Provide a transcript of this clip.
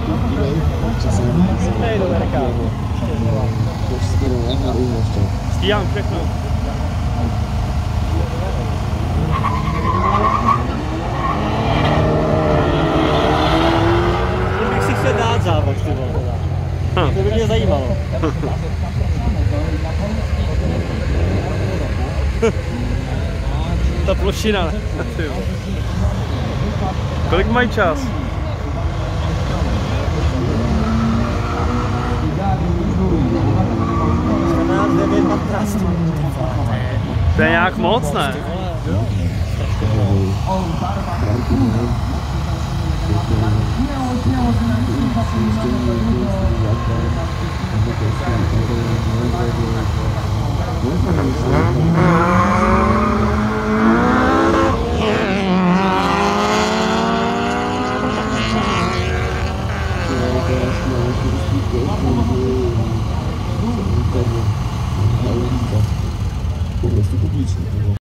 Nejdu, Verka. Stíhám všechno. Tím bych si chtěl dát závod, ty vole. To by mě zajímalo. Ta plošina. Kolik mají čas? To je nějak moc, ne? Po prostu publicznie.